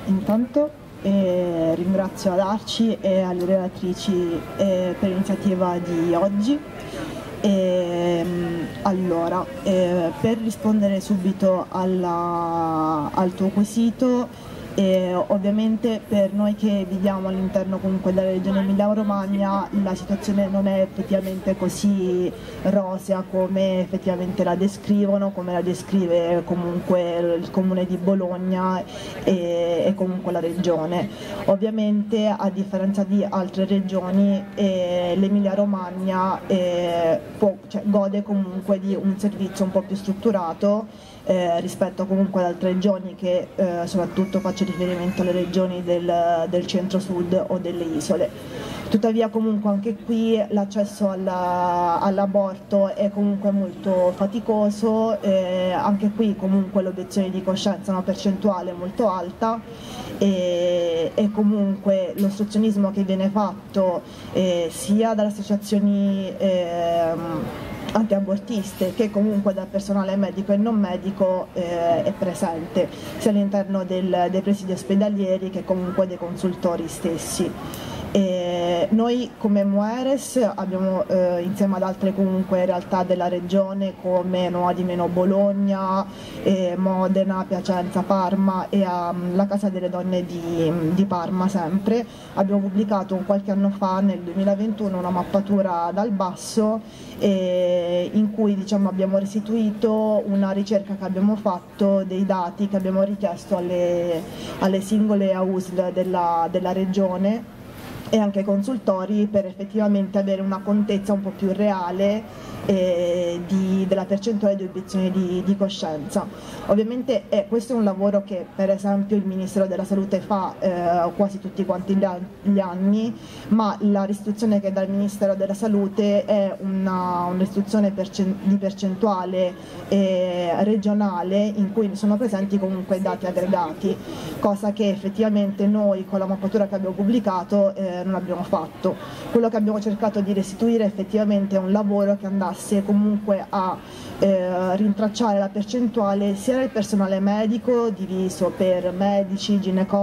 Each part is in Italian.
Intanto ringrazio ad Arci e alle relatrici per l'iniziativa di oggi. Allora, per rispondere subito al tuo quesito, ovviamente per noi che viviamo all'interno comunque della regione Emilia-Romagna la situazione non è effettivamente così rosea come effettivamente la descrivono, come la descrive comunque il comune di Bologna e comunque la regione. Ovviamente a differenza di altre regioni l'Emilia-Romagna gode comunque di un servizio un po' più strutturato rispetto comunque ad altre regioni che soprattutto faccio riferimento alle regioni del centro-sud o delle isole. Tuttavia comunque anche qui l'accesso all'aborto è comunque molto faticoso, anche qui comunque l'obiezione di coscienza è una percentuale molto alta e comunque l'ostruzionismo che viene fatto sia dalle associazioni antiabortiste che comunque dal personale medico e non medico è presente sia all'interno dei presidi ospedalieri che comunque dei consultori stessi. Noi come Mueres abbiamo insieme ad altre comunque realtà della regione come Nuova di Meno Bologna, Modena, Piacenza, Parma e la Casa delle Donne di Parma sempre, abbiamo pubblicato qualche anno fa nel 2021 una mappatura dal basso in cui diciamo, abbiamo restituito una ricerca che abbiamo fatto dei dati che abbiamo richiesto alle singole AUSL della regione e anche ai consultori per effettivamente avere una contezza un po' più reale della percentuale di obiezioni di coscienza. Ovviamente questo è un lavoro che per esempio il Ministero della Salute fa quasi tutti quanti gli anni, ma la restituzione che dà il Ministero della Salute è una restituzione di percentuale regionale in cui sono presenti comunque dati aggregati, cosa che effettivamente noi con la mappatura che abbiamo pubblicato non abbiamo fatto. Quello che abbiamo cercato di restituire effettivamente è un lavoro che andasse comunque a rintracciare la percentuale sia del personale medico diviso per medici,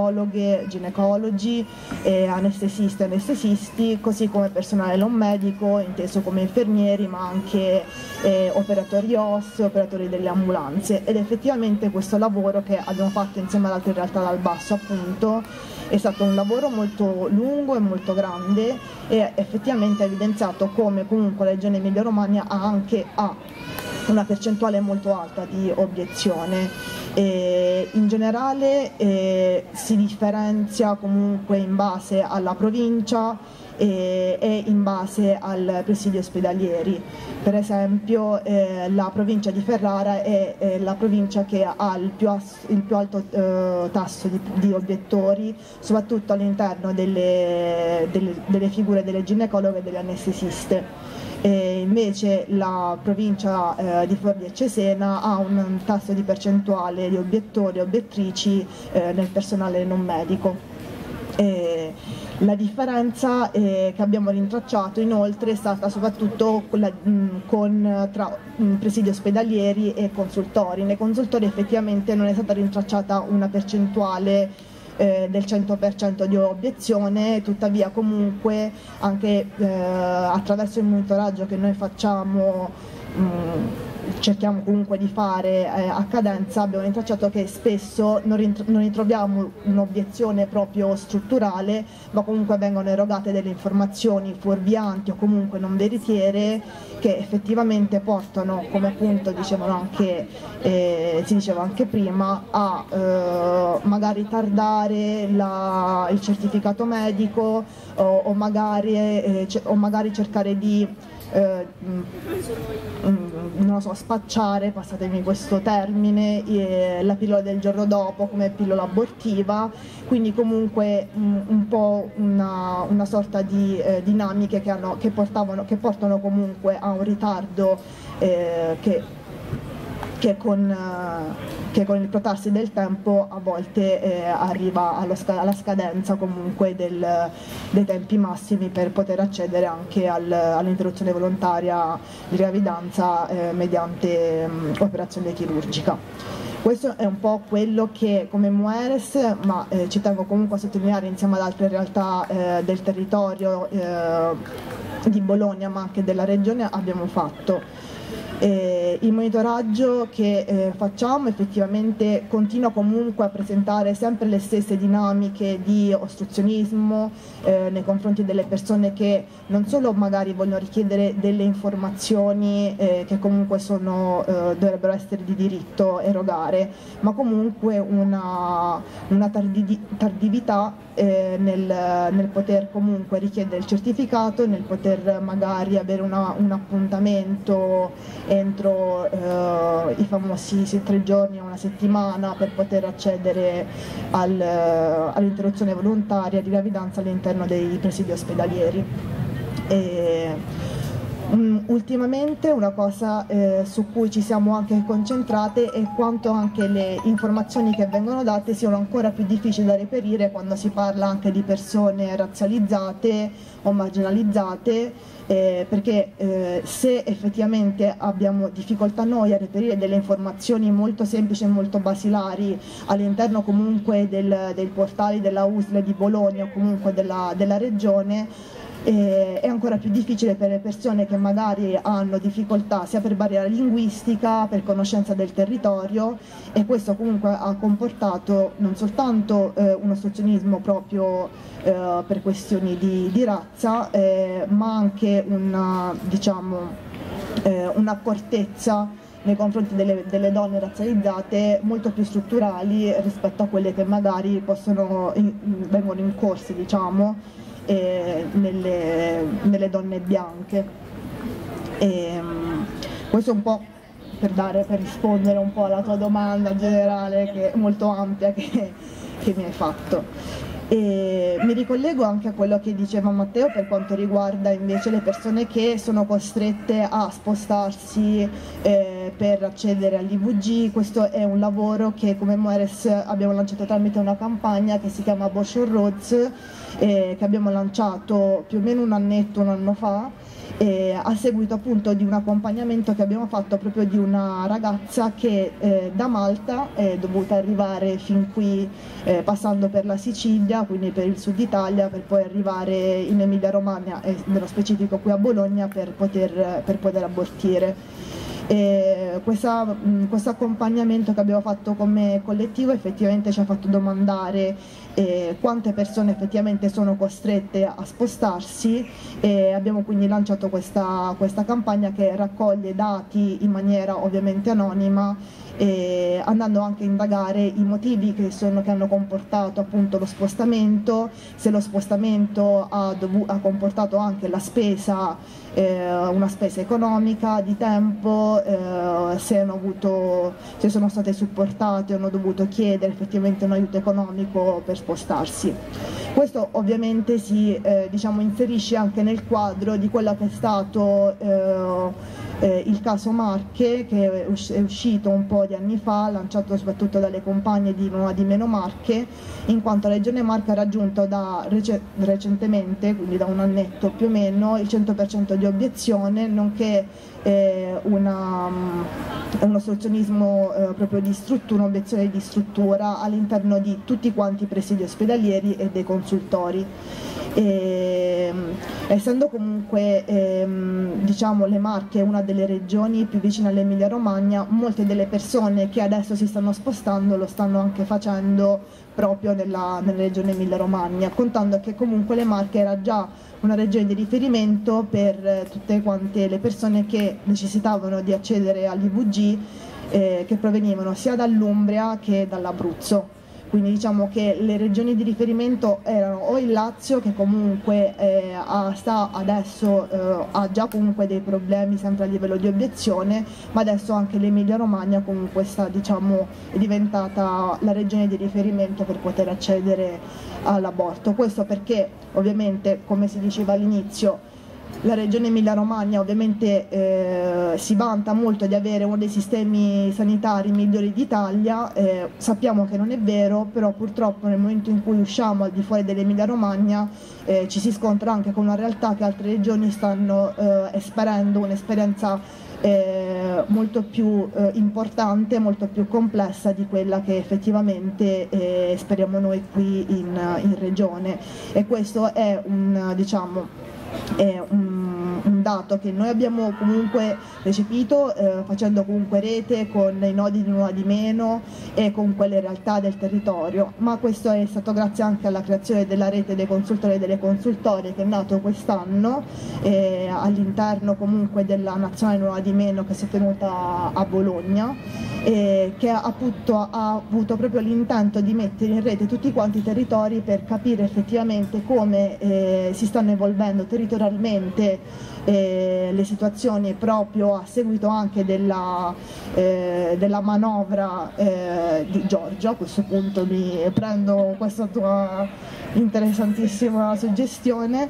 ginecologi, anestesisti e anestesisti, così come personale non medico inteso come infermieri ma anche operatori OS, operatori delle ambulanze, ed effettivamente questo lavoro che abbiamo fatto insieme ad altre realtà dal basso appunto è stato un lavoro molto lungo e molto grande e effettivamente ha evidenziato come comunque la regione Emilia-Romagna ha una percentuale molto alta di obiezione. In generale si differenzia comunque in base alla provincia e in base ai presidi ospedalieri. Per esempio la provincia di Ferrara è la provincia che ha il più alto tasso di obiettori, soprattutto all'interno delle figure delle ginecologhe e delle anestesiste. Invece la provincia di Forlì e Cesena ha un tasso di percentuale di obiettori e obiettrici nel personale non medico. La differenza che abbiamo rintracciato inoltre è stata soprattutto tra presidi ospedalieri e consultori. Nei consultori effettivamente non è stata rintracciata una percentuale del 100% di obiezione, tuttavia comunque anche attraverso il monitoraggio che noi facciamo cerchiamo comunque di fare a cadenza, abbiamo rintracciato che spesso non ritroviamo un'obiezione proprio strutturale, ma comunque vengono erogate delle informazioni fuorvianti o comunque non veritiere che effettivamente portano, come appunto dicevano anche, si diceva anche prima, a magari tardare il certificato medico o magari cercare di non lo so, spacciare, passatemi questo termine, la pillola del giorno dopo come pillola abortiva, quindi comunque un po' una sorta di dinamiche che portano comunque a un ritardo che con il protrarsi del tempo a volte arriva alla scadenza comunque dei tempi massimi per poter accedere anche all'interruzione volontaria di gravidanza mediante operazione chirurgica. Questo è un po' quello che come Mujeres, ma ci tengo comunque a sottolineare insieme ad altre realtà del territorio di Bologna ma anche della regione abbiamo fatto. Il monitoraggio che facciamo effettivamente continua comunque a presentare sempre le stesse dinamiche di ostruzionismo nei confronti delle persone che non solo magari vogliono richiedere delle informazioni che comunque dovrebbero essere di diritto erogare, ma comunque una tardività nel poter comunque richiedere il certificato, nel poter magari avere un appuntamento entro i famosi 3 giorni o una settimana per poter accedere all'interruzione volontaria di gravidanza all'interno dei presidi ospedalieri. Ultimamente una cosa su cui ci siamo anche concentrate è quanto anche le informazioni che vengono date siano ancora più difficili da reperire quando si parla anche di persone razzializzate o marginalizzate, perché se effettivamente abbiamo difficoltà noi a reperire delle informazioni molto semplici e molto basilari all'interno comunque dei portali della USL di Bologna o comunque della regione, è ancora più difficile per le persone che magari hanno difficoltà sia per barriera linguistica, per conoscenza del territorio, e questo comunque ha comportato non soltanto un ostruzionismo proprio per questioni di razza, ma anche un'accortezza nei confronti delle donne razzializzate molto più strutturali rispetto a quelle che magari vengono incorse, diciamo, nelle donne bianche. Questo è un po' per rispondere un po' alla tua domanda generale, che è molto ampia, che mi hai fatto. Mi ricollego anche a quello che diceva Matteo per quanto riguarda invece le persone che sono costrette a spostarsi per accedere all'IVG. Questo è un lavoro che come Mujeres abbiamo lanciato tramite una campagna che si chiama Abortion Roads, che abbiamo lanciato più o meno un anno fa, a seguito appunto di un accompagnamento che abbiamo fatto proprio di una ragazza che da Malta è dovuta arrivare fin qui passando per la Sicilia, quindi per il sud Italia, per poi arrivare in Emilia Romagna e nello specifico qui a Bologna per poter abortire. Questo accompagnamento che abbiamo fatto come collettivo effettivamente ci ha fatto domandare quante persone effettivamente sono costrette a spostarsi, e abbiamo quindi lanciato questa campagna che raccoglie dati in maniera ovviamente anonima, andando anche a indagare i motivi che hanno comportato appunto lo spostamento, se lo spostamento ha comportato anche la spesa, una spesa economica, di tempo, se sono state supportate o hanno dovuto chiedere effettivamente un aiuto economico per spostarsi. Questo ovviamente si inserisce anche nel quadro di quello che è stato il caso Marche, che è uscito un po' di anni fa, lanciato soprattutto dalle compagne di Non ha di meno Marche, in quanto la Regione Marche ha raggiunto recentemente, quindi da un annetto più o meno, il 100% di obiezione, nonché un ostruzionismo proprio di struttura, un'obiezione di struttura all'interno di tutti quanti i presidi ospedalieri e dei consultori. Essendo comunque le Marche una delle regioni più vicine all'Emilia Romagna, molte delle persone che adesso si stanno spostando lo stanno anche facendo proprio nella regione Emilia Romagna, contando che comunque le Marche era già una regione di riferimento per tutte quante le persone che necessitavano di accedere all'IVG, che provenivano sia dall'Umbria che dall'Abruzzo. Quindi diciamo che le regioni di riferimento erano o il Lazio, che comunque ha già comunque dei problemi sempre a livello di obiezione, ma adesso anche l'Emilia Romagna comunque è diventata la regione di riferimento per poter accedere all'aborto. Questo perché ovviamente, come si diceva all'inizio, la regione Emilia-Romagna ovviamente si vanta molto di avere uno dei sistemi sanitari migliori d'Italia. Sappiamo che non è vero, però purtroppo nel momento in cui usciamo al di fuori dell'Emilia-Romagna ci si scontra anche con una realtà che altre regioni stanno esperendo un'esperienza molto più importante, molto più complessa di quella che effettivamente speriamo noi qui in Regione, e questo è un dato che noi abbiamo comunque recepito facendo comunque rete con i nodi di Nuova di Meno e con quelle realtà del territorio, ma questo è stato grazie anche alla creazione della rete dei consultori e delle consultorie, che è nato quest'anno all'interno comunque della Nazionale Nuova di Meno, che si è tenuta a Bologna, che appunto ha avuto proprio l'intento di mettere in rete tutti quanti i territori per capire effettivamente come si stanno evolvendo territorialmente le situazioni, proprio a seguito anche della manovra di Giorgia. A questo punto mi prendo questa tua interessantissima suggestione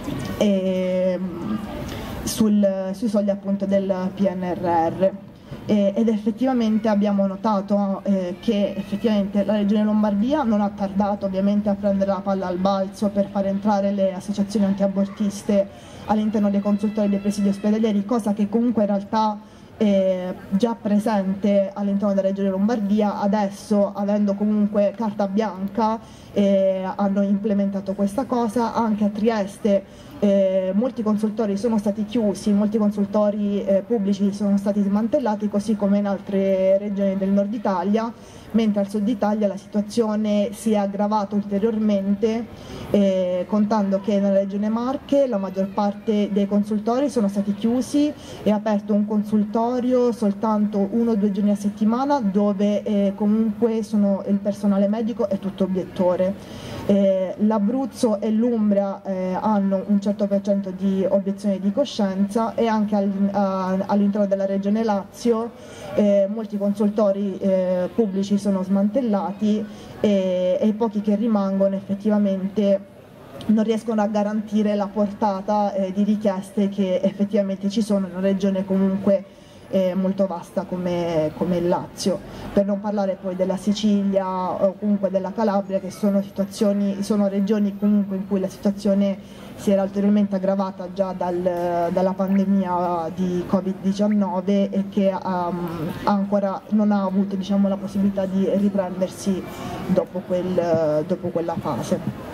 sui soldi appunto del PNRR. Ed effettivamente abbiamo notato che effettivamente la Regione Lombardia non ha tardato ovviamente a prendere la palla al balzo per far entrare le associazioni antiabortiste all'interno dei consultori dei presidi ospedalieri, cosa che comunque in realtà è già presente all'interno della Regione Lombardia. Adesso, avendo comunque carta bianca, hanno implementato questa cosa. Anche a Trieste molti consultori sono stati chiusi, molti consultori pubblici sono stati smantellati, così come in altre regioni del nord Italia, mentre al sud Italia la situazione si è aggravata ulteriormente, contando che nella regione Marche la maggior parte dei consultori sono stati chiusi. È aperto un consultorio soltanto 1 o 2 giorni a settimana, dove comunque il personale medico è tutto obiettore. L'Abruzzo e l'Umbria hanno un 100% di obiezione di coscienza, e anche all'interno della regione Lazio molti consultori pubblici sono smantellati, e i pochi che rimangono effettivamente non riescono a garantire la portata di richieste che effettivamente ci sono in una regione comunque molto vasta come il Lazio, per non parlare poi della Sicilia o comunque della Calabria, che sono regioni comunque in cui la situazione si era ulteriormente aggravata già dalla pandemia di Covid-19, e che ancora non ha avuto la possibilità di riprendersi dopo quella fase.